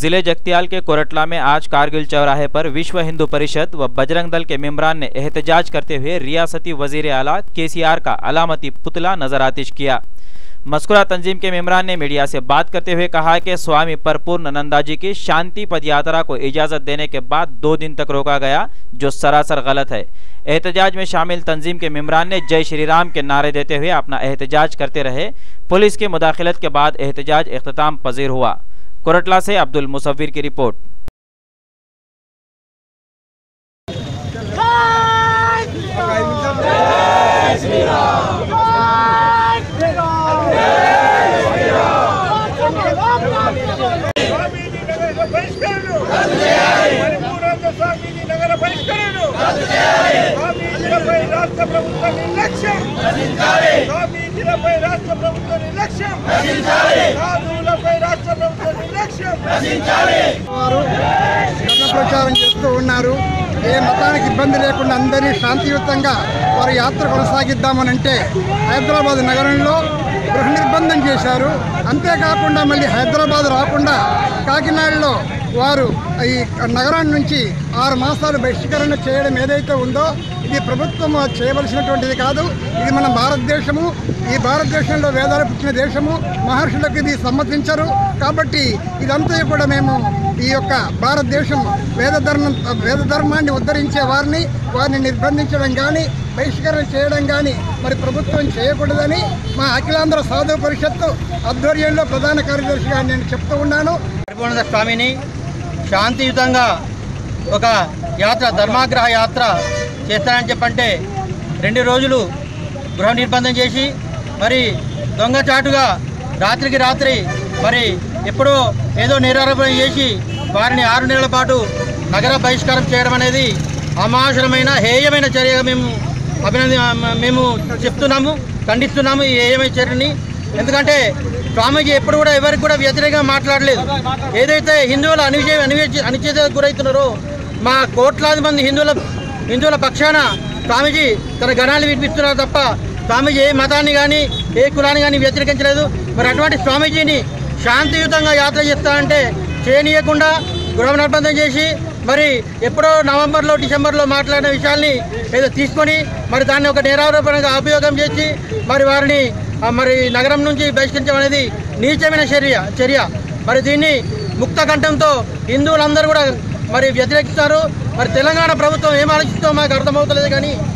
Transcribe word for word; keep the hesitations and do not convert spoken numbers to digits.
जिले जगतियाल के कोरटला में आज कारगिल चौराहे पर विश्व हिंदू परिषद व बजरंग दल के मेंबरान ने एहतजाज करते हुए रियासती वजीर आला केसीआर का अलामती पुतला नजरातिश किया। मस्कुरा तंजीम के मेंबरान ने मीडिया से बात करते हुए कहा कि स्वामी परपूर्णानंदा जी की शांति पद यात्रा को इजाजत देने के बाद दो दिन तक रोका गया, जो सरासर गलत है। एहतजाज में शामिल तंजीम के मेंबरान ने जय श्री राम के नारे देते हुए अपना एहतजाज करते रहे। पुलिस की मुदाखलत के बाद एहतजाज इख्तिताम पजीर हुआ। कोरटला से अब्दुल मुसव्विर की रिपोर्ट। ప్రచారం చేస్తూ ఉన్నారు। ఏ మతానికి ఇబ్బంది లేకుండా అందరినీ శాంతియుతంగా వారి యాత్ర కొనసాగిద్దామనంటే హైదరాబాద్ నగరంలో గృహ నిర్బంధం చేశారు। అంతేకాకుండా మళ్ళీ హైదరాబాద్ రాకుండా కాకినాడలో వారు ఈ నగరం నుంచి ఆరు మాసాలు బహిష్కరణ చేయడం ఏదైతే ఉందో ఇది ప్రభుత్వం చేయవలసినటువంటిది కాదు। ఇది మన భారతదేశము, ఈ భారతదేశంలో వేదాలు పుట్టిన దేశము, మహర్షులకు ఇది సమ్మతించరు। కాబట్టి ఇదంతా కూడా మేము ఈ యొక్క భారతదేశం వేద ధర్మం వేద ధర్మాన్ని ఉద్ధరించే వారిని వారిని నిర్బంధించడం కానీ బహిష్కరణ చేయడం కానీ మరి ప్రభుత్వం చేయకూడదని మా అఖిలాంధ్ర సాధు పరిషత్తు ఆధ్వర్యంలో ప్రధాన కార్యదర్శిగా నేను చెప్తూ ఉన్నాను। పరిపూర్ణానంద స్వామిని శాంతియుతంగా ఒక యాత్ర ధర్మాగ్రహ యాత్ర చేస్తానని చెప్పంటే రెండు రోజులు గృహ నిర్బంధం చేసి మరి దొంగచాటుగా రాత్రికి రాత్రి మరి ఎప్పుడో ఏదో నిరారోపణ చేసి వారిని ఆరు నెలల పాటు నగర బహిష్కారం చేయడం అనేది అమానుషమైన హేయమైన చర్యగా మేము అభినంది మేము చెప్తున్నాము, ఖండిస్తున్నాము ఈ హేయమైన చర్యని। ఎందుకంటే స్వామీజీ ఎప్పుడు కూడా ఎవరికి కూడా వ్యతిరేకంగా మాట్లాడలేదు। ఏదైతే హిందువుల అనిచే అనిచే అనిచేతకు గురవుతున్నారో మా కోట్లాది మంది హిందువుల హిందువుల పక్షాన స్వామీజీ తన గణాలు వినిపిస్తున్నారు తప్ప స్వామీజీ ఏ మతాన్ని కానీ ఏ కులాన్ని కానీ వ్యతిరేకించలేదు। మరి అటువంటి స్వామీజీని శాంతియుతంగా యాత్ర చేస్తానంటే చేయనీయకుండా గృహ నిర్బంధం చేసి మరి ఎప్పుడో నవంబర్లో డిసెంబర్లో మాట్లాడిన విషయాల్ని ఏదో తీసుకొని మరి దాన్ని ఒక నేరారోపణగా అభియోగం చేసి మరి వారిని మరి నగరం నుంచి బహిష్కరించడం అనేది నీచమైన చర్య చర్య మరి దీన్ని ముక్త కంఠంతో హిందువులందరూ కూడా మరి వ్యతిరేకిస్తారు। మరి తెలంగాణ ప్రభుత్వం ఏం ఆలోచిస్తుందో మాకు అర్థమవుతలేదు కానీ